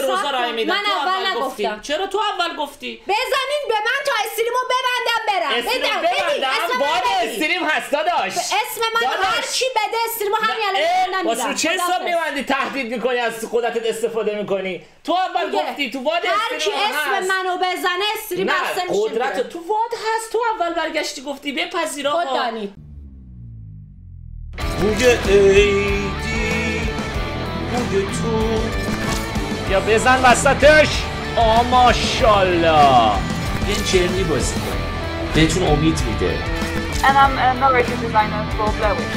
روزا رای میدم. من اول نگفتم. چرا تو اول گفتی؟ بزنین به من تا استریمو ببندم برم. ببندم باد استریم هست داداش. اسم من هر کی بده استریمو همین الان واسه رو چه حساب میبندی تهدید میکنی از قدرتت استفاده میکنی؟ تو اول گفتی تو واد هر کی اسم منو بزنه استریم اصلا میشه. قدرت تو واد هست. تو اول برگشتی گفتی بپذیر آقا. خود دانی. بوی ایدی بوی تو یا بزن وسطش. ماشالله این چرنی بازی کنی بهتون امید میده. And I'm a narrative designer for Blair Witch.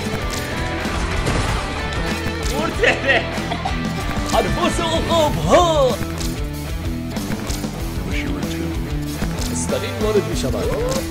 مرتبه حرفاس اقاب ها استالین وارد می شود.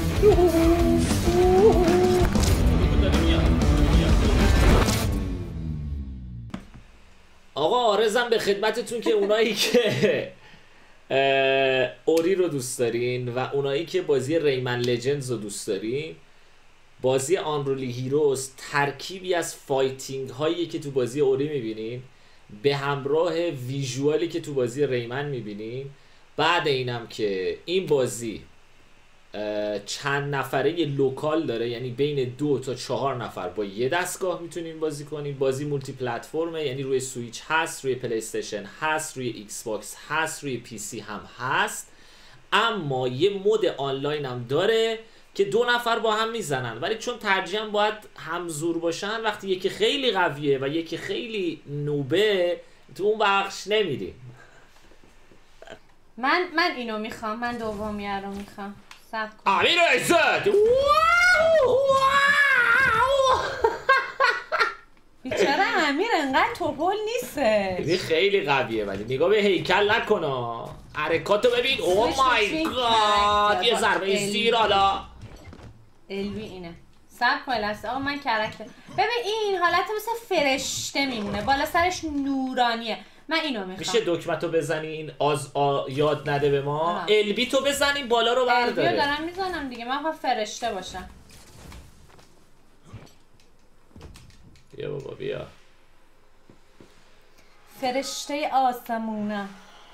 آقا آرزم به خدمتتون که اونایی که اوری رو دوست دارین و اونایی که بازی ریمن لجندز رو دوست دارین، بازی آنرولی هیروز ترکیبی از فایتینگ هایی که تو بازی اوری میبینین به همراه ویژوالی که تو بازی ریمن میبینین. بعد اینم که این بازی چند نفره لوکال داره، یعنی بین 2 تا 4 نفر با یه دستگاه میتونین بازی کنین. بازی مولتی پلتفرمه، یعنی روی سویچ هست، روی پلی استیشن هست، روی ایکس باکس هست، روی پی سی هم هست. اما یه مود آنلاین هم داره که 2 نفر با هم میزنن، ولی چون ترجیحاً باید همزور باشن، وقتی یکی خیلی قویه و یکی خیلی نوبه تو اون بخش نمیدیم. من اینو میخوام. من دومی رو میخوام. صبر کن. امیر عزت. بیچاره امیر انقدر توپل نیسته. این خیلی قویه ولی نگاه به هیکل نکن. حرکاتو ببین. او مای گاد. یه ضربه زیر حالا. الوی اینه. صبر کن لحظه. آقا من کرکتر. ببین این حالت مثل فرشته میمونه. بالا سرش نورانیه. من اینو میخوام. میشه دکمتو بزنی این یاد نده به ما. البی تو بزنی بالا رو برداره. البی دارم میزنم دیگه. من خواهم فرشته باشم. بیا بابا بیا. فرشته آسمونه.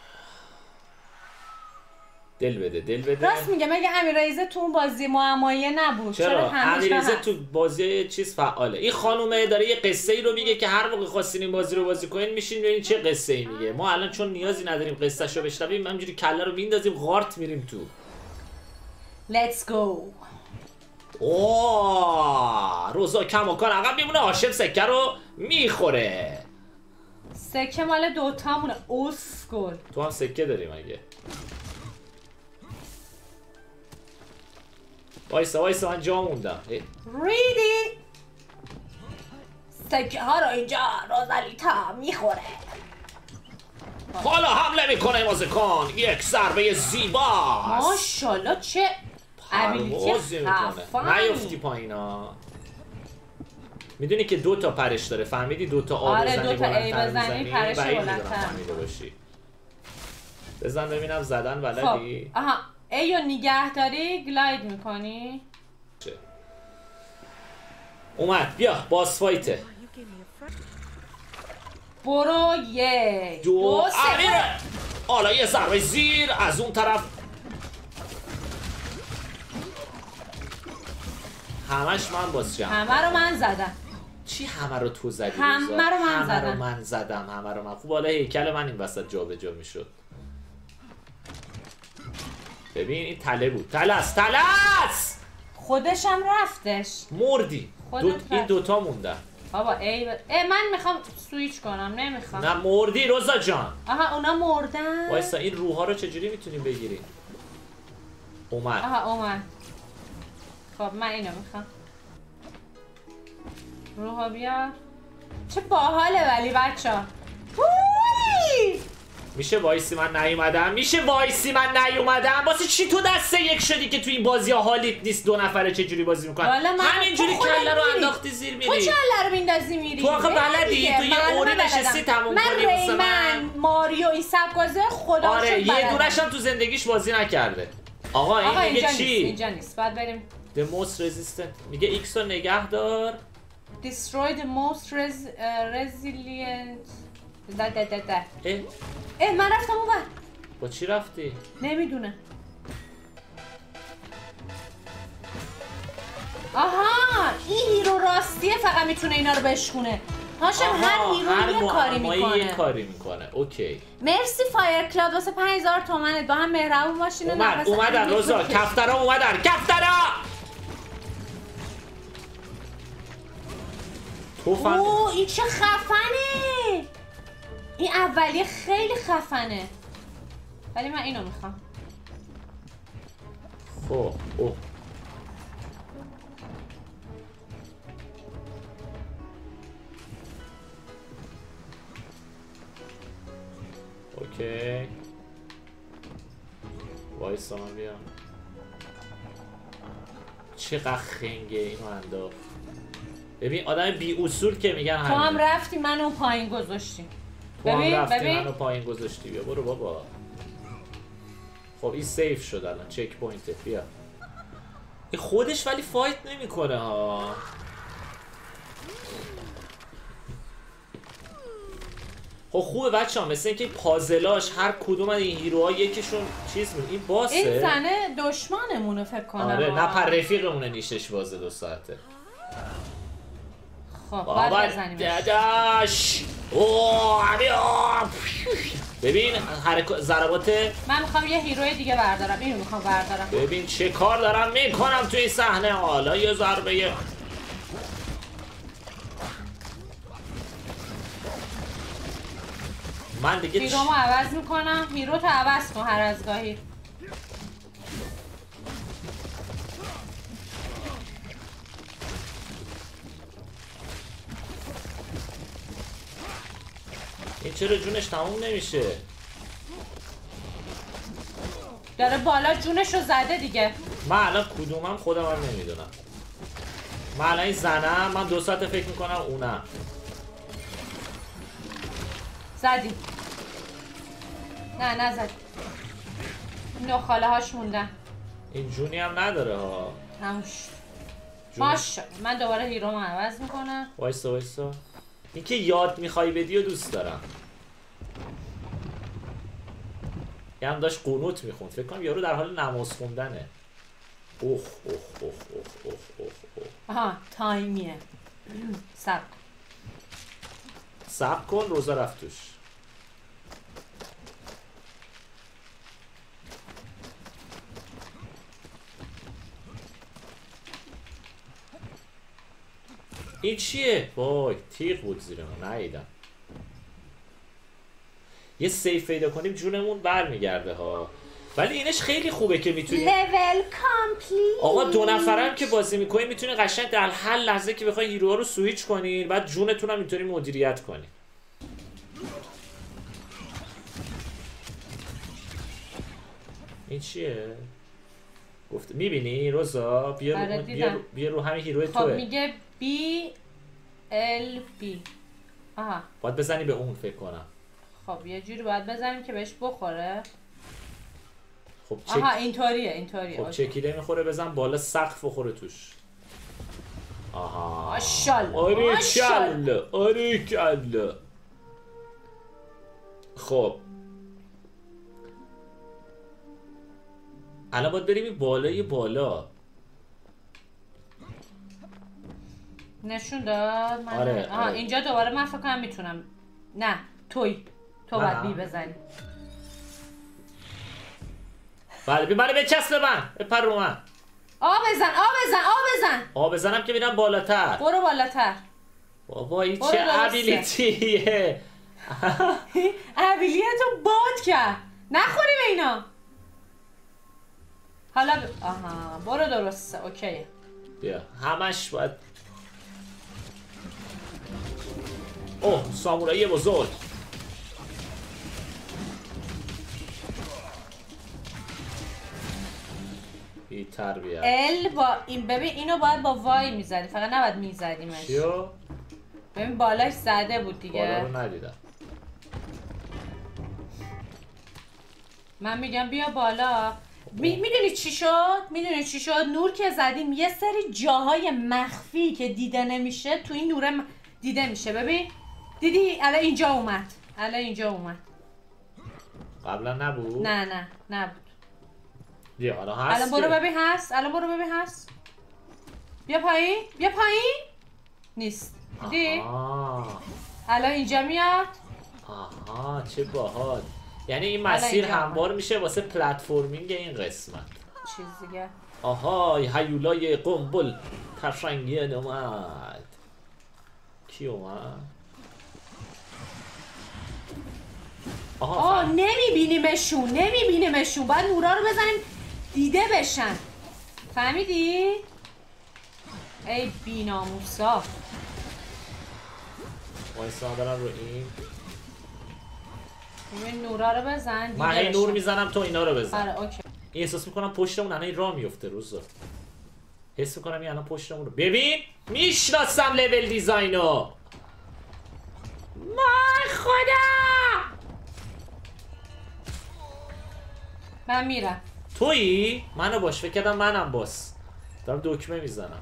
دل بده دل بده. راست میگه. مگه امیرایزه تو اون بازی معمایه نبود؟ چرا امیرایزه تو بازی چیز فعاله. این خانومه داره یه قصه ای رو میگه که هر موقع خواستین این بازی رو بازی کنین میشین ببینین چه قصه ای میگه. ما الان چون نیازی نداریم قصهشو بشنویم، همینجوری کله رو میندازیم غارت میریم تو. Let's go. اوه روزا کماکان عقب میمونه. هاشم سکه رو میخوره. سکه مال دوتامونه. اسکل. تو هم سکه داری مگه؟ وایسا من جا موندم. ریدی سکه ها رو اینجا روزالیتا میخوره. حالا حمله میکنه مازکان. یک ضربه زیباست. ماشالله چه ابیلیتی خفن. نیفتی پایینا. میدونی که 2 تا پرش داره، فهمیدی؟ 2 تا آب بزنی، 2 تا ای بزنی پرش بلندتر. بزن ببینم زدن بلدی؟ خب آها ای رو نگه داری گلاید میکنی. اومد بیا باس فایته. برو 1 2 3. حالا یه ضربه زیر از اون طرف. همش من باز جمع. همه رو من زدم. چی همه رو تو زدی؟ همه رو من زدم. همه رو من زدم. همه رو من. خوب حالا هیکل من این وسط جا به جا میشد. ببین این تله بود. تلس خودش هم رفتش. مردی. این 2 تا موندن. بابا ای من میخوام سویچ کنم. نمیخوام. نه مردی روزا جان. آها اونا مردن. وایسا این روحا رو چجوری میتونیم بگیریم؟ اومد. آها اومد. خب من اینو میخوام. روحا بیار. چه باحاله ولی بچه‌ها. میشه وایسی من نیومدم؟ واسه چی تو دسته یک شدی که تو این بازی ها حالیت نیست؟ 2 نفره چجوری بازی میکنن؟ همینجوری کله رو انداختی زیر میری. تو کله رو میندازی میری. تو آخه بلدی؟ تو یه اوری نشستی تموم کنی واسه من ماریو این سبکازه خدا آره یه دونش هم تو زندگیش بازی نکرده. آقا این میگه چی؟ اینجا نیست. بعد بریم The most resistant. میگه ایکس رو نگه دار. Destroy the most resilient. من رفتم اون بر. با چی رفتی؟ نمیدونه. آها این هیرو راستیه فقط میتونه اینا رو بشکونه. هاشم هر هیرو یه کاری میکنه. یه کاری میکنه. اوکی. مرسی فایر کلاب واسه 5000 تومنت. با هم مهربون باشین. اومدن روزا. کفترا اومدن. کفترا. اوه این چه خفنه. این اولیه خیلی خفنه. ولی من اینو میخوام. خب اوه اوکی وایسا من بیام. چقدر خنگه اینو انداخت. ببین آدم بی اصول که میگن تو هم رفتی منو پایین گذاشتی. تو هم رفتی منو پایین گذاشتی. بیا برو بابا. خب این سیف شد الان. چک پوینته. بیا این خودش ولی فایت نمیکنه ها. خب خوبه بچه ها. مثل اینکه پازلاش هر کدوم از این هیروها یکیشون چیز میگه. این باسه. این زنه دشمنمونه فکر کنم. آره نه پر رفیقمونه. نیشش بازه 2 ساعته. خب باید بزنیمش. داداش ببین ضربات. من میخوام یه هیروی دیگه بردارم. اینو میخوام بردارم. ببین چه کار دارم میکنم توی این صحنه. حالا یه ضربه من دیگه هیرومو عوض میکنم. هیرو تو عوض کن هر از گاهی. این چرا جونش تموم نمیشه؟ داره بالا جونشو زده دیگه. من الان کدومم خودم هم نمیدونم. من الان این زنم. من 2 ساعت فکر میکنم اونم. زدی. نه نزد. نخاله هاش موندن. این جونی هم نداره ها. هموش. ماشاءالله. من دوباره هیرومو عوض میکنم. وایسا. این که یاد میخوای بدی و دوست دارم. یه هم داشت قنوت میخوند. فکر کنم یارو در حال نماز خوندنه. اوه. آها تایمیه. صبر کن. روزا رفت توش. این چیه؟ وای تیغ بود زیر من. ندیدم. یه سیف پیدا کنیم جونمون برمیگرده ها. ولی اینش خیلی خوبه که میتونی لول کامپلیت. آقا 2 نفرم که بازی میکنی میتونی قشنگ در هر لحظه که بخوای هیروها رو سویچ کنین. بعد جونتون هم میتونی مدیریت کنی. این چیه؟ گفت میبینی روزا؟ بیا رو همین هیروی توه. خب میگه بی ال بی. آها باید بزنی به اون فکر کنم. خب یه جوری باید بزنیم که بهش بخوره. خب آها اینطوریه. خب چکیله میخوره. بزن بالا سقف بخوره توش. آها ماشاءالله. آریکالله. خب الان باید بریم این بالا. نشون داد من. آره. اینجا دوباره من فکر کنم میتونم. نه تو باید بی بزنی. بله منو بچسب به من. بپر رو من. آب بزن. آب بزنم که میرم بالاتر. برو بالاتر. بابا این چه ابیلیتیه. ابیلیتو باد کرد. نخوری به اینا. حالا آها برو درسته. اوکیه. بیا همش باید. اوه سامورایی بزرگ. بی تربیت. ال با این ببین اینو باید با وای میزدی. فقط نباید میزدیمش. چیو؟ ببین بالاش زده بود دیگه. بالا رو ندیدم. من میگم بیا بالا. میدونی چی شد؟ نور که زدیم یه سری جاهای مخفی که دیده نمیشه تو این نور دیده میشه. ببین دیدی الان اینجا اومد. قبلا نبود؟ نه نبود. بیا الان هست. الان برو ببین هست. بیا پایین. نیست. دیدی؟ الان اینجا میاد. آها چه باحال. یعنی این مسیر هموار میشه واسه پلتفرمینگ این قسمت. چیز دیگه. آها هیولای قنبل تفنگیان اومد. کی اومد؟ نمیبینیمشون. باید نورا رو بزنیم دیده بشن. فهمیدی؟ ای بی‌ناموسا. وایسا دارم رو این نورا رو بزن دیده من بشن. نور میزنم تو اینا رو بزن. آره اوکی. این احساس میکنم پشتمون الان راه میفته روزا. حس میکنم این الان پشتمون رو ببین میشناسم لول دیزاینو. من خدا من میرم. تویی؟ منو باش فکر کردم منم باس. دارم دکمه میزنم.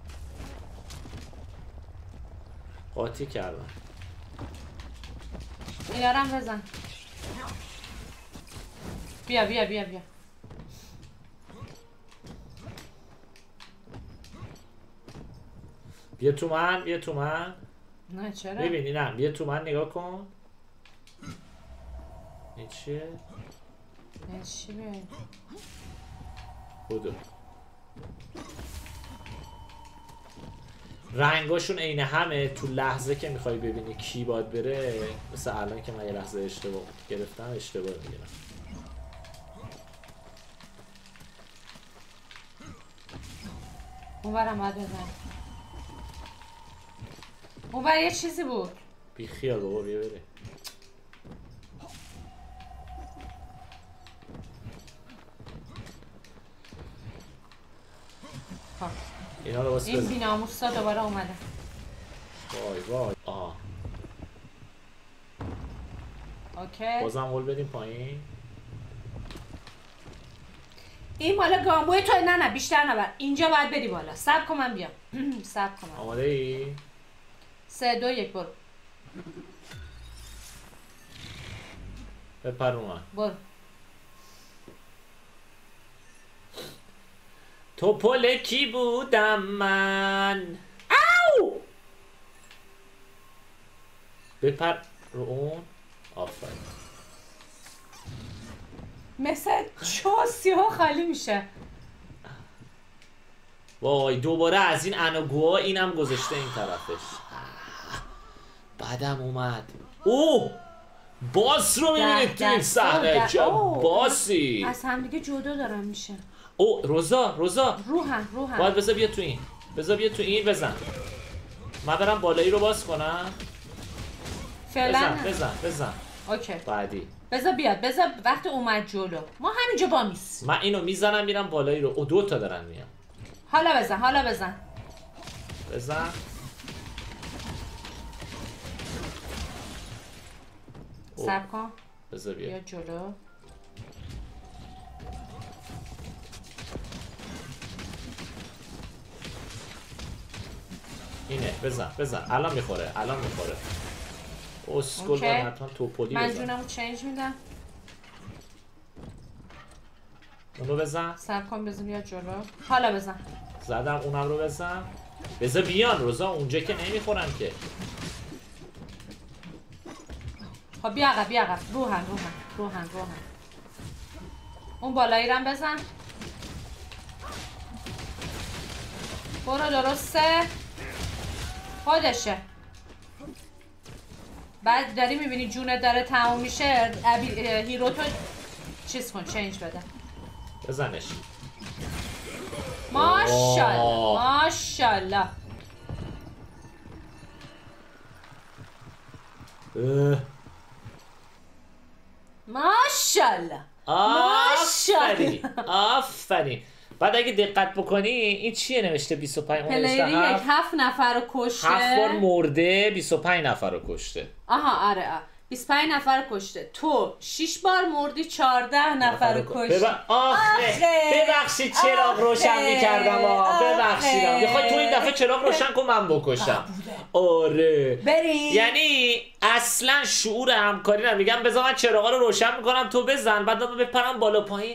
قاطی کردم. اینا رو هم بزن. بیا بیا تو من. نه چرا؟ ببینی نه بیا تو من نگاه کن. این چیه؟ چی بیایی؟ بودو رنگاشون عین همه. تو لحظه که میخوای ببینی کی باید بره مثل الان که من یه لحظه اشتباه گرفتم اشتباه میگیرم. اونورم باید بزن. اونور یه چیزی بود. بی خیال بابا بیا بره. اینا رو این بی‌ناموسا دوباره اومده. وای آها اوکی. بازم هول بدیم پایین. این مال گامبوی توی. نه بیشتر نبر. اینجا باید بری بالا. صبر کن من بیام. صبر کن. آماده ای؟ 3 2 1 برو. بپر اومد. برو. توپل کی بودم من؟ او! بپر رو اون. آفرین. مثل چوسیو خالی میشه. وای دوباره از این انوگوها اینم گذاشته این طرفش. بعدم اومد. اوه باس رو میبینید تو این صحنه. چه باسی. از همدیگه جدا دارن میشه. او روزا روحن باید بذار بیا تو این بزن. من برم بالایی رو باز کنم. فعلا بزن اوکی. بعدی بذار وقتی اومد جلو ما همینجا با میس. من اینو میزنم میرم بالایی رو. او 2 تا دارن میان. حالا بزن. صبر کن. بذار بیا جلو. اینه بزن الان میخوره اسکول باید حتما توپلی بزن. من جونمو چینج میدم. اونو بزن. صبر کن بزن بیا جلو. حالا بزن. زدم اونم رو بزن. بزن بیان روزا اونجا که نمیخورن که. خب بیا عقب. روحن. اون بالایی رم بزن. برو درسته. خودشه. بعد داری میبینی جونه داره تموم میشه. هیرو تو چیز کن چینج بده. بزنش. ماشالله. آفرین. بعد اگه دقت بکنی این چیه نوشته 25 اون نوشته پلیری 7 نفر رو کشته. 7 بار مرده 25 نفر رو کشته. آها آره 25 نفر رو کشته. تو 6 بار مردی 14 نفر رو کشته. ببخشید چراغ روشن میکردم. ببخشید میخوای تو این دفعه چراغ روشن کن من بکشم. آره بریم. یعنی اصلا شعور همکاری ندارم. میگم بذار من چراغا رو روشن میکنم تو بزن، بعد من بپرم بالا پایین.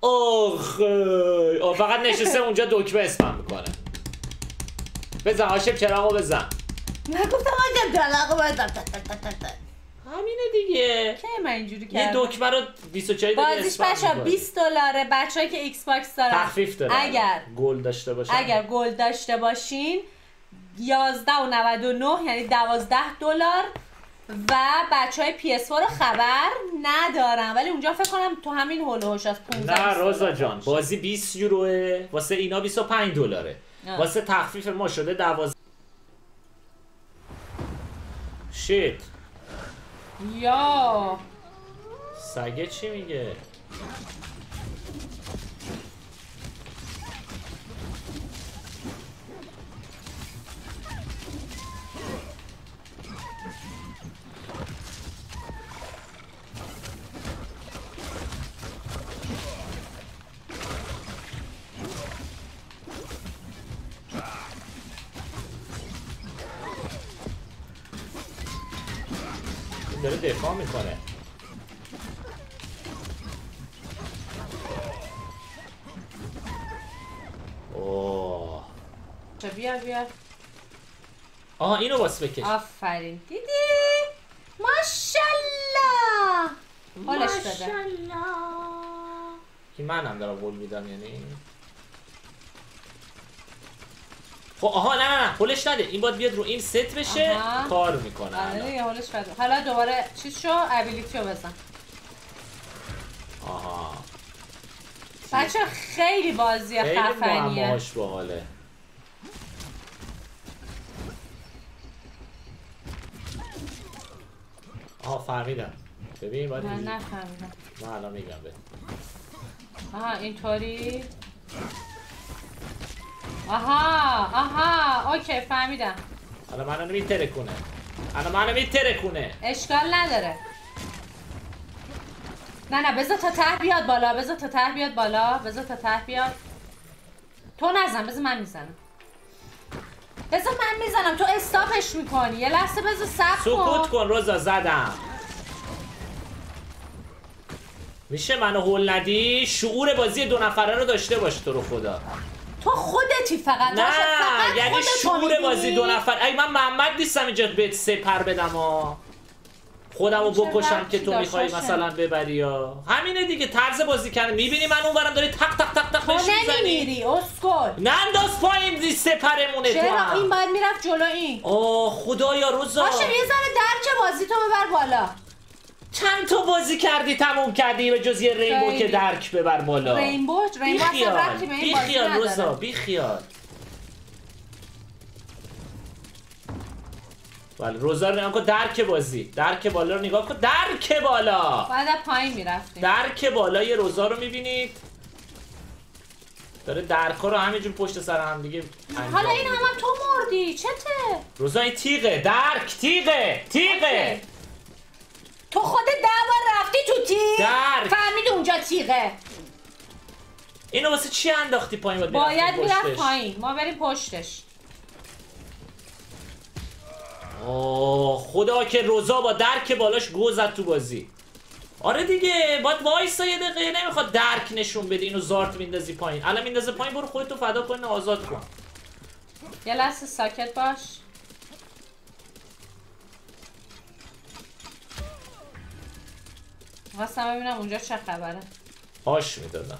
فقط نشسته اونجا دکمه اسپم میکنه. بزن هاشم چراغو بزن. نگفتم آجم چراغو بزن. همینه دیگه. که من اینجوری یه کردم دکمه رو 24 دقیقه بازیش اسپم بچه می‌کنی. $20 بچه‌ای که ایکس باکس دارن تخفیف داره اگر گل داشته باشن. اگر گل داشته باشین 11.99 یعنی $12 و بچهای PS4 رو خبر ندارن ولی اونجا فکر کنم تو همین هول و هوش از 15 نه روزا جان بازی 20 یوروه واسه اینا $25 واسه تخفیف ما شده 12. شیت یا سگه چی میگه؟ داره دفاع میکنه. اوه بیا آها اینو واسه بکش. آفرین دیدی ماشالله حالش بده که منم دارم گل میدم یعنی خب آها نه هولش نده این باید بیاد رو این ست بشه. کار میکنه. آره دیگه هولش بده. حالا دوباره چیز شو ابیلیتی رو بزن. آها بچه خیلی بازی خفنیه. خیلی معماهاش باحاله. آها فهمیدم. ببین باید من نفهمیدم. من الان میگم به. آها اینطوری. آها اوکی فهمیدم. الان منو میترکونه. اشکال نداره. نه بذار تا ته بیاد بالا. بذار تا ته بیاد. تو نزن بذار من میزنم. تو استاپش میکنی. یه لحظه بذار صبر کن. سکوت کن روزا زدم. میشه منو هول ندی؟ شعور بازی 2 نفره رو داشته باش تو رو خدا. تو خودتی فقط. نه یعنی شعور بازی 2 نفر. ای من محمد نیستم اینجا بهت سپر بدم ها. خودمو بکشم که تو میخوای مثلا ببری یا همینه دیگه. طرز بازی کردن. میبینی من اونورم داری تق تق تق تق بهش میزنی. تو نمیری اسکل. ننداز پایین سپرمونه تو. چرا این باید میرفت جلو این. خدایا روزا. باشه یه ذره درک بازی تو ببر بالا. چند تا بازی کردی تموم کردی به جز یه رینبو که درک ببر بالا. رینبو اصلا ربطی به این بازی نداره. روزا بیخیال. ولی روزا رو نگاه کن. درک بالا رو نگاه کن. درک بالا باید از پایین میرفتیم. درک بالای روزا رو میبینید داره درکا رو همینجور پشت سر هم دیگه حالا این هم تو مردی چته؟ روزا این تیغه. درک تیغه. تو خودت 10 بار رفتی تو تیغ. درک فهمیدی اونجا تیغه. اینو واسه چی انداختی پایین؟ باید میرفت پایین. ما بریم پشتش. خدا که روزا با درک بالاش گو زد تو بازی. آره دیگه باید وایسا یه دقیقه. نمیخواد درک نشون بده. اینو زارت میندازی پایین. الان میندازه پایین. برو خودتو فدا کن آزاد کن. یه لحظه ساکت باش. خواستم ببینم اونجا چه خبره. هاش میدادم.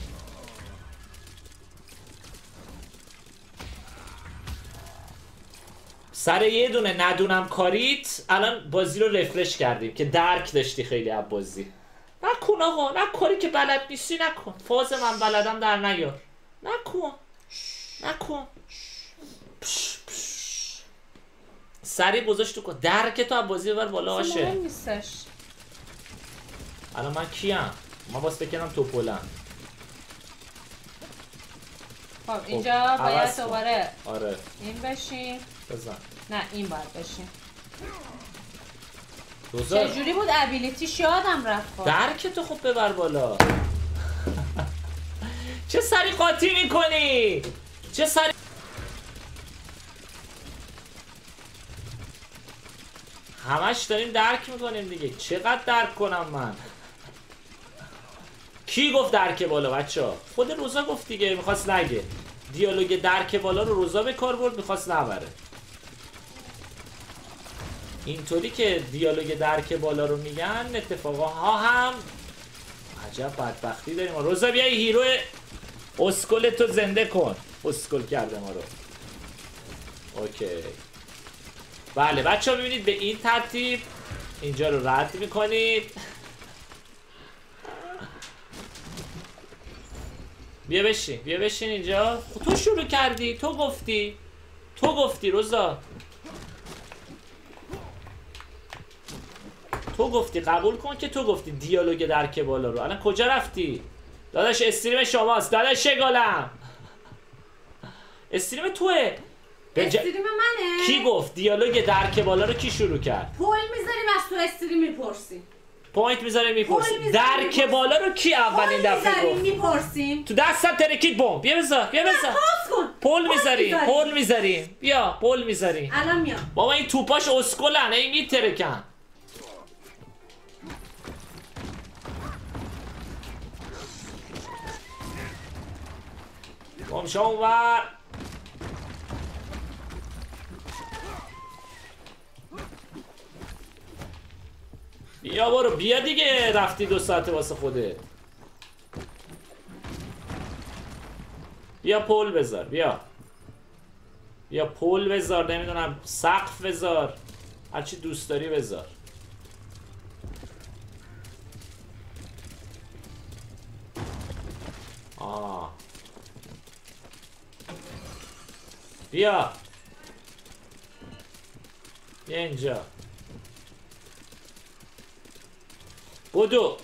سر یه دونه ندونم کاریت الان بازی رو رفرش کردیم که درک داشتی خیلی از بازی. نکن آقا. نه کاری که بلد نیستی نکن. فاز من بلدم در نیار. نکن. سری گذاشت تو کن. درک تو از بازی ببر بالا باشه. مهم نیستش. الان من کیم؟ من باز بکنم توپولم. خب اینجا باید دوباره آره این بشیم. بزن. نه این باید بشیم. چجوری بود ابیلیتیش یادم رفت. درک تو خوب ببر بالا. چه سری قاطی میکنی؟ چه سری همش داریم درک میکنیم دیگه. چقدر درک کنم من؟ کی گفت درک بالا بچه ها؟ خود روزا گفت دیگه، میخواست نگه. دیالوگ درک بالا رو روزا به کار برد، میخواست نبره. اینطوری که دیالوگ درک بالا رو میگن اتفاقا ها هم عجب بدبختی داریم. روزا بیا هیرو اسکل تو زنده کن. اسکل کرده ما رو. اوکی. بله بچه ها ببینید به این ترتیب اینجا رو رد میکنید. بیا بشین اینجا. تو شروع کردی، تو گفتی روزا، تو گفتی، قبول کن که تو گفتی دیالوگ درک بالا رو. الان کجا رفتی؟ داداش استریم شماست داداش گلم. استریم توه. استریم منه. کی گفت دیالوگ درک بالا رو کی شروع کرد؟ پول میذاریم از تو استریم میپرسیم. پوینت میذاریم میپرسیم. درک بالا رو کی اولین دفعه گفت؟ میپرسیم. تو دستم ترکید بم. بیا بذار. پول میذاریم. بیا پول میذاریم. الان میام. بابا این توپاش اسکلن، این میترکن. بم شو اونور. بیا برو، بیا دیگه، رفتی 2 ساعته واسه خوده. بیا پول بذار، بیا پول بذار، نمیدونم سقف بذار، هرچی دوست داری بذار. بیا اینجا. بدو.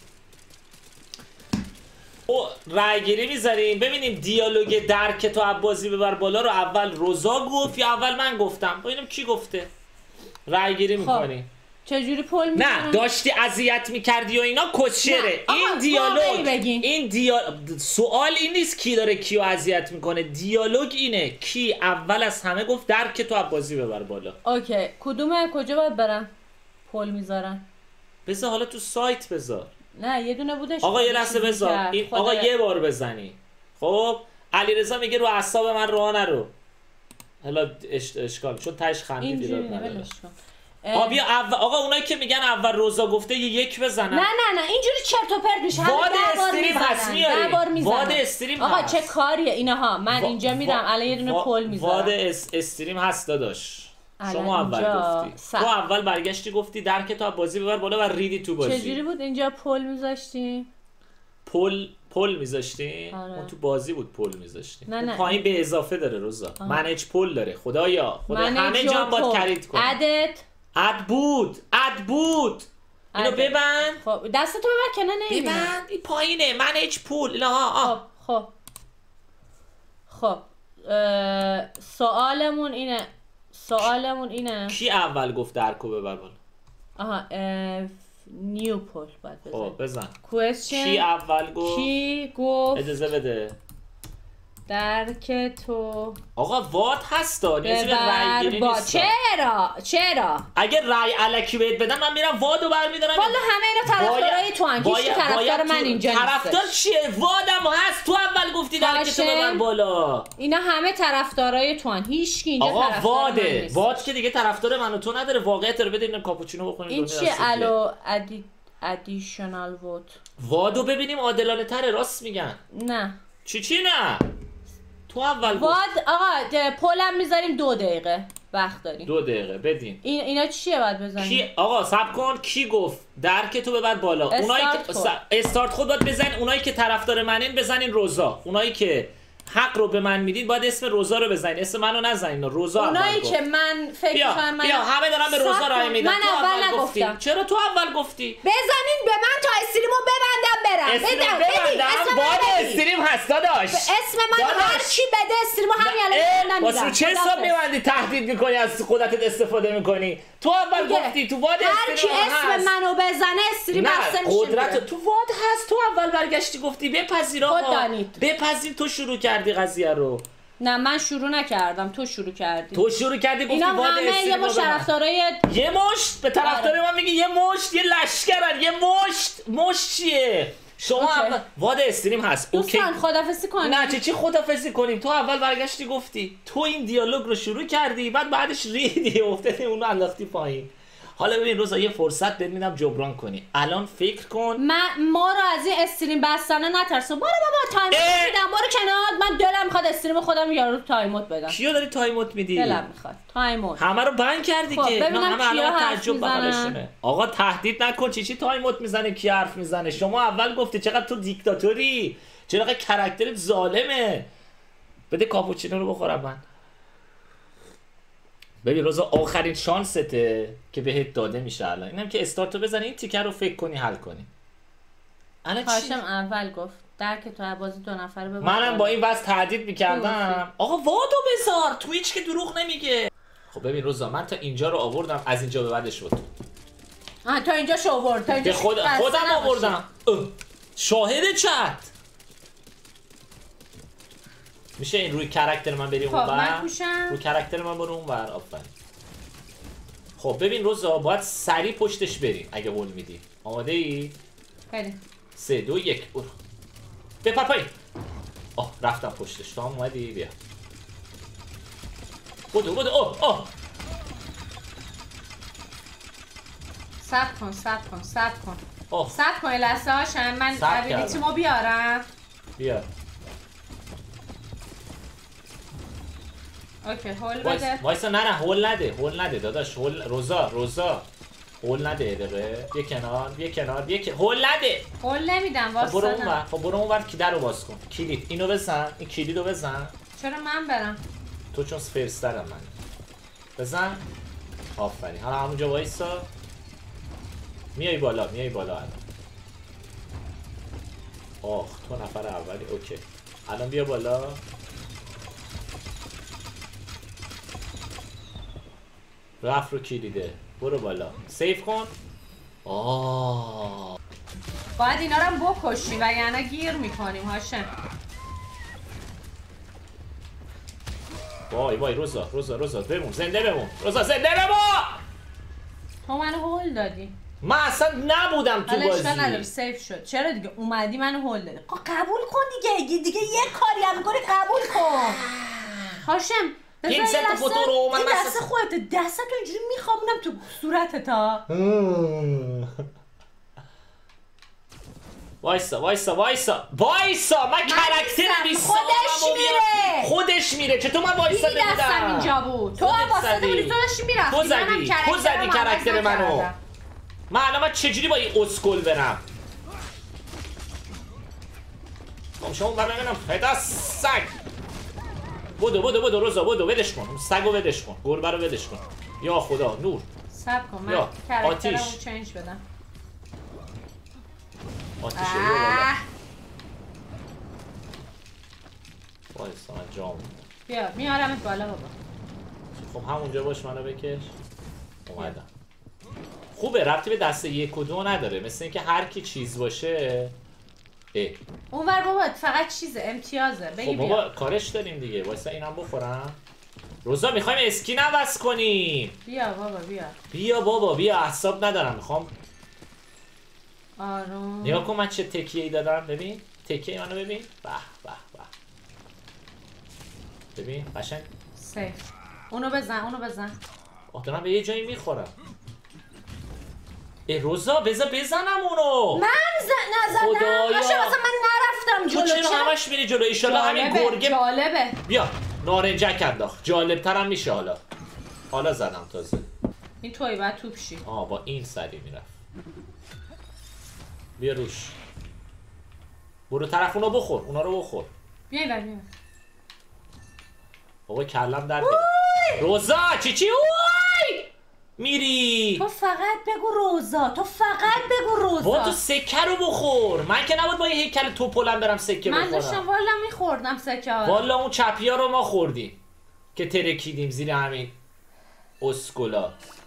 او رایگیری میذاریم ببینیم دیالوگ درک تو عبازی ببر بالا رو اول روزا گفت یا اول من گفتم. ببینیم کی گفته. رایگیری میکنیم. چجوری پول میکنم؟ نه داشتی اذیت میکردی و اینا کسشره. این دیالوگ سوال این نیست کی داره کیو اذیت میکنه. دیالوگ اینه کی اول از همه گفت درک تو عبازی ببر بالا. اوکی کدومه؟ کجا باید برم پول میذارن؟ بذار حالا تو سایت بذار. نه یه دونه بودش. آقا یه لحظه بذار این آقا یه بار بزنی. خب علیرضا میگه رو اعصاب من راه نرو. حالا اشکال چون تاش خندید ایراد نداره. بیا آقا اونایی که میگن اول روزا گفته یک بزنن. نه اینجوری چرت و پرت میشه. واد استریم هست میاری. واد استریم آقا چه کاریه اینها؟ من اینجا میرم الان یه دونه پول میذارم. واد استریم هست داداش. شما اول گفتی. تو اول برگشتی گفتی درک تو بازی ببر بالا و ریدی تو بازی. چجوری بود اینجا پول میذاشتی؟ پول میذاشتی؟ اون تو بازی بود پول میذاشتی. نه پایین به اضافه داره روزا. منیج پول داره. خدا همه جا باید کرید کن. اد بود. اینو ببند. خب دستتو ببر که نمیبینم. ببند این پایینه منیج پول. اینا خب سوالمون اینه کی اول گفت درکو ببر بالا؟ نیو پول باید بزن. خب بزن. کوئسچن کی اول گفت؟ کی گفت اجازه بده. درک تو آقا وات هستا نیازی به رای گیری نیست. چرا اگه رای الکی بهت بدم من میرم وادو برمیدارم. والا همه اینا طرفدارای تو ان. هیچ طرفدار من اینجا نیست. طرفدار چیه؟ وادم هست. تو اول گفتی درک تو ببر بالا. اینا همه طرفدارای تو ان. هیچ کی اینجا طرفدار من نیست. واد که دیگه طرفدار من و تو نداره. واقعیت رو بده. اینم کاپوچینو بخوریم. این چیه الو ادیشنال ووت؟ وادو ببینیم عادلانه تره. راست میگن. نه چی نه؟ تو اول واد آقا پولم میذاریم 2 دقیقه وقت داریم. 2 دقیقه بدین. اینا چیه باید بزنیم؟ کی آقا صبر کن. کی گفت درک تو ببر بالا؟ اونایی که استارت خود باید بزنین. اونایی که طرفدار منین بزنین روزا. اونایی که حق رو به من میدید باید اسم روزا رو بزنین. اسم منو نزنین. روزا اونایی که من فکر کنم بیا همه دارن به روزا رای میدن. من اول نگفتم. چرا تو اول گفتی؟ بزنین به من تا استریمو ببندم برم. اسم واد استریم هست داداش. اسم من هر کی بده استریمو همین الان میدم. واسه چه حساب میبندی تهدید میکنی از قدرتت استفاده میکنی؟ تو اول گفتی تو واد استریم هست. هر کی اسم منو بزنه استریم بسته میشه. قدرت تو واد هست. تو اول برگشتی گفتی بپذیر آقا. بپذیر تو شروع کردی قضیه رو. نه من شروع نکردم، تو شروع کردی. تو شروع کردی گفتی اینا واد همه یه استریم مشت طرفدارای یه مشت به طرفدار من میگه یه مشت، یه لشکرن، یه مشت چیه؟ شما اوکی. اول واد استریم هست. اوکی دوستان خدافظی کنیم. نه چی خدافظی کنیم؟ تو اول برگشتی گفتی، تو این دیالوگ رو شروع کردی، بعدش ریدی افتادی اونو انداختی پایین. حالا ببین روزا یه فرصت بهت میدم جبران کنی. الان فکر کن ما رو از این استریم بستنه نترسون. برو بابا تایموت میدم، برو کنار. من دلم میخواد استریم خودم یارو تایموت بدم. کیو داری تایموت میدی؟ دلم میخواد تایموت. همه رو بند کردی خب، که ببینم همه کیا الان حرف تعجب میزنن. بغلشونه. آقا تهدید نکن. چی تایموت میزنه، کی حرف میزنه؟ شما اول گفتی چقدر تو دیکتاتوری، چقدر کاراکترت ظالمه. بده کاپوچینو رو بخورم من. ببین روزا آخرین شانسته که بهت داده میشه. الان اینم که استارتو بزنی، این تیکر رو فکر کنی حل کنی. الان چی؟ هاشم اول گفت درک تو بازی 2 نفره ببر. منم با این وضع تهدید میکردم. آقا وادو بذار، تویچ که دروغ نمیگه. خب ببین روزا من تا اینجا رو آوردم، از اینجا به بعدش شد. تا اینجا شو آورد، تا اینجا به خودم آوردم. شاهد چت میشه این روی کاراکتر من بریم اون من بر پوشم. روی کاراکتر من برو اون بر. آفرین. خب ببین روزا باید سریع پشتش بریم اگه هول میدی. آماده ای؟ بریم. 3 2 1 برو. بپر پایین. آه رفتم پشتش. تو هم اومدی؟ بیا. بدو اوه صبر کن اوه صبر کن لحظه هاشم. من صبر ابیلیتیمو بیارم. بیا. اوکی هول بده. وایسا نه هول نده داداش. هول روزا هول نده دقیقه. بیا کنار هول نده. هول نمیدم خب واسه. برو اون ور کی در رو باز کن. کلید اینو بزن. این کلیدو بزن. چرا من برم؟ تو چون فرسترم من. بزن. آفرین. حالا همونجا وایسا. میای بالا الان. آخ تو نفر اولی. اوکی الان بیا بالا. رفت رو کلیده. برو بالا سیف کن. باید اینا رو هم بکشی و یعنی گیر میکنیم هاشم. وای روزا بمون. زنده بمون. تو منو هول دادی. من اصلا نبودم تو بازی. نداره سیف شد. چرا دیگه اومدی منو هول دادی؟ قبول کن دیگه یه کاری هم میکنی قبول کن. هاشم این ست فوتو رو من دست خودت دستتو اینجوری میخوابونم تو صورتت ها. وایسا من کاراکتر بیسام. خودش میره. چطور من وایساده بودم؟ دستم اینجا بود. تو هم وایساده بودی. تو داشتی میرفتی. تو زدی کاراکتر منو. من چجوری با این اسکل برم؟ شما ببینم پدر سگ. بدو روزا بدو. ولش کن سگو، ولش کن گربه رو، ولش کن. یا خدا نور. صبر کن من کاراکترمو چنج بدم. آتیشه وایسا من جام. بیا میارمت بالا بابا. خب همونجا باش منو بکش. اومدم. خوبه ربطی به دسته 1 و 2 نداره. مثل اینکه هر کی چیز باشه. اونور بابا فقط چیزه امتیازه. خب بابا کارش داریم دیگه. وایسا اینم بخورم. روزا میخوایم اسکین عوض کنیم. بیا بابا بیا اعصاب ندارم. میخوام آروم. نگاه کن من چه تکیه‌ای دادم. ببین تکیه منو ببین. به ببین قشنگ سیف. اونو بزن. دارم به یه جایی میخورم. روزا بزنم اونو. من نزدم. خدایا مثلا من نرفتم جلو. تو چرا همش میری جلو؟ ایشالا همین گرگه جالبه. بیا نارنجک انداخت. جالبترم میشه. حالا زدم تازه. این توی بعد توپ شی. با این سری میرفت. بیا روش. برو طرف اونا رو بخور. بیا. بابا کلم در روزا چی اوی میری. تو فقط بگو روزا. با تو سکه رو بخور. من که نباید با یه هیکل توپلم برم سکه بخورم. من داشتم والا میخوردم سکه ها. والا اون چپی ها رو ما خوردیم که ترکیدیم زیر همین اسکولا.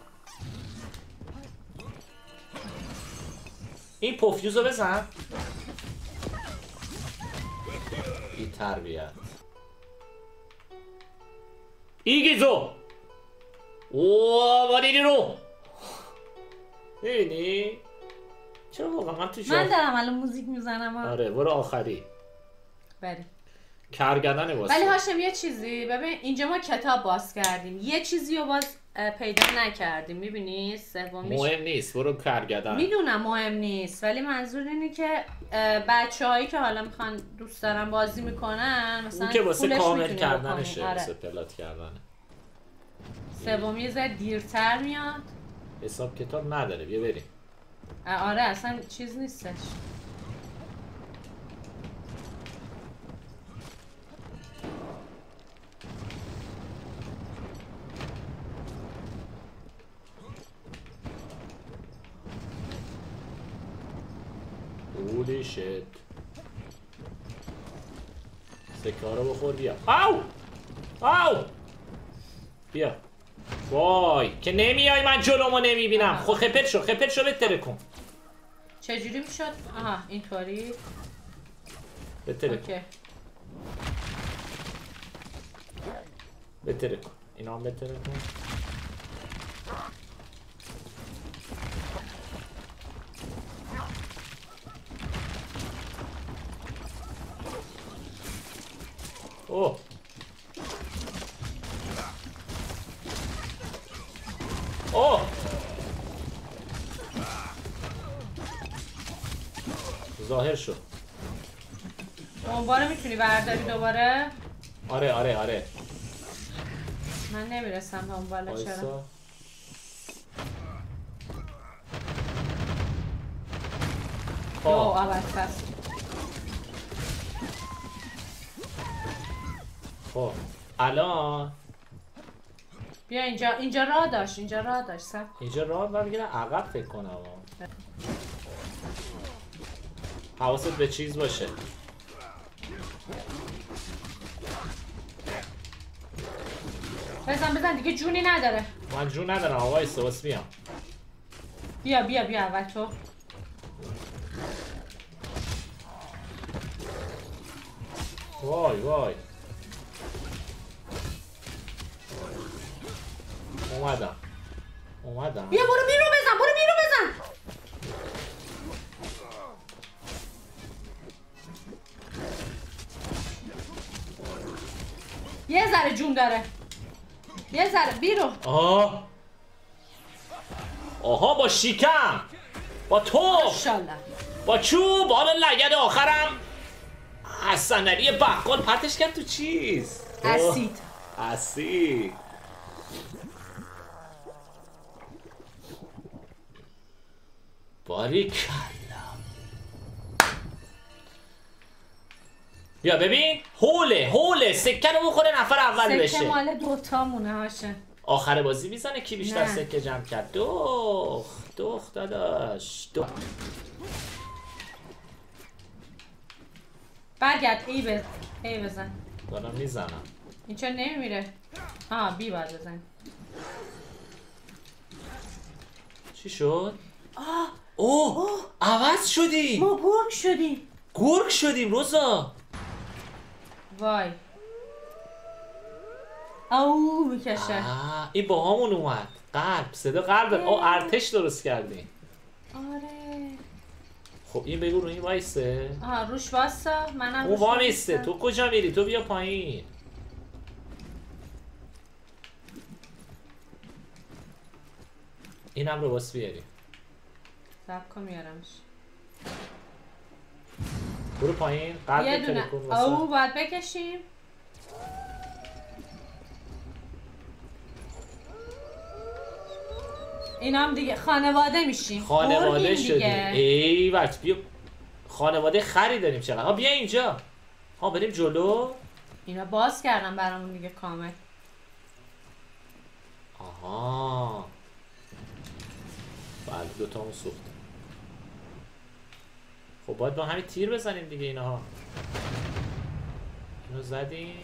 این پوفیوز رو بزن. بی تربیت. ایگیزو اوه وادیدی رو ببینی؟ چرا واقعا تو من دارم الان موزیک میزنم. آره برو آخری بریم. کرگدن واسه. ولی هاشم یه چیزی ببین، اینجا ما کتاب باز کردیم، یه چیزی رو باز پیدا نکردیم. میبینی سومیش مهم نیست، برو کرگدن. میدونم مهم نیست، ولی منظور اینه که بچه‌هایی که حالا میخوان دوست دارن بازی میکنن مثلا اون که واسه کامل میتونی کردنشه، آره. واسه پلات کردنه. سومی یه ذره دیرتر میاد. حساب کتاب نداره، بیا بریم. آره اصلا چیز نیستش. Holy shit. سکه رو بخور بیا. آو! آو! بیا. وای که نمیای، من جلومو نمیبینم. خب خپت شو بتره کن. چجوری میشد؟ آها اینطوری. بتره کن. اوکی. بتره کن. اینا هم بتره کن. اوه اوه ظاهر شد. دنباله میتونی برداری دوباره؟ آره من نمیرسم دنباله. چرا؟ اول فصل. خب الان بیا اینجا راه داشت سب. اینجا راه باید بگیرم عقب فکر کنم. حواست به چیز باشه. بزن دیگه جونی نداره. من جون ندارم آقای سواس بیام. بیا اول تو. وای اومدم. بیا برو بیرون بزن. یه ذره جون داره. یه ذره بیرون. آها با شیکم، با تو، ماشاءالله، با چوب، حالا لگد آخرم از صندلی بقال پرتش کرد تو چیز اسید. باریکلا. بیا ببین هوله سکه رو بخوره نفر اول بشه. سکه مال دوتا مونه هاشه. آخر بازی میزنه کی بیشتر سکه جمع کرد. دوخ داداش. برگرد ای بزن. دارم میزنم. این چرا نمیمیره؟ بی باید بزن. چی شد؟ اوه عوض شدیم. ما گرگ شدیم روزا. وای او میکشه. این با همون اومد. صدا قلب داد. ارتش درست کردیم. آره. خب این بگو رو این وایسته. روش واسه منم. اون وامیسته. تو کجا میری؟ تو بیا پایین. اینم رو باس بیاری. سبکا میارمش. برو پایین. قلب تلکون واسه. او باید بکشیم. اینا هم دیگه خانواده میشیم. خانواده شدیم. ای وقت بیا. خانواده خری داریم چقدر. بیا اینجا. بریم جلو. اینا باز کردم برامون دیگه کامل. بله دوتامون سوخت. خب باید با همین تیر بزنیم دیگه اینها. اینو زدیم.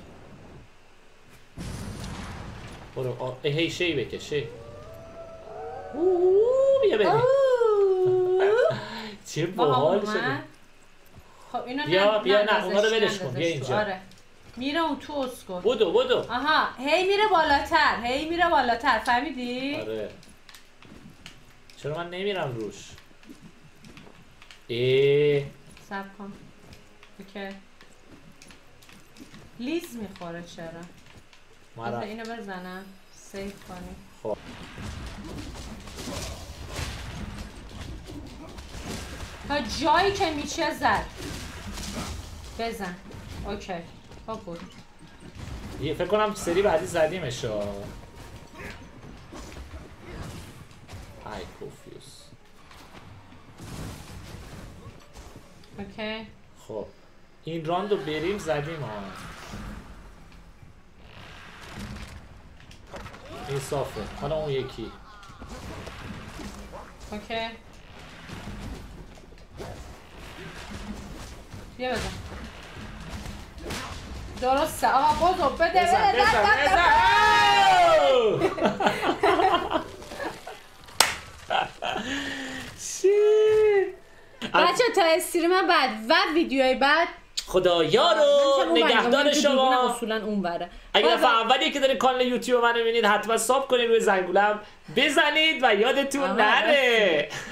برو هی شی بکشه. بیا بریم. چه باحال شده. خب اینو بیا نه اونا رو ولش کن. بیا اینجا. میره اون تو اسکل. بدو آها هی میره بالاتر فهمیدی؟ آره چرا من نمیرم روش؟ صبر کن. اوکی. لیز میخوره چرا؟ بذار اینو بزنم سیف کنیم. خب تا جایی که میشه زد. بزن. اوکی. خب بود. فکر کنم سری بعدی زدیمش. های کوفیوس. اوکی. خب این راندو بریم زدیم ها. این صافه. حالا اون یکی. اوکی. بیا بزن. درسته. آقا بزن بده بچه تا استریم بعد و ویدیوهای بعد خدایا رو نگهدار شما. اصولا اون بره. اگه دفعه اولیه که دارین کانال یوتیوب منو میبینید حتما ساب کنید، روی زنگوله بزنید و یادتون نره.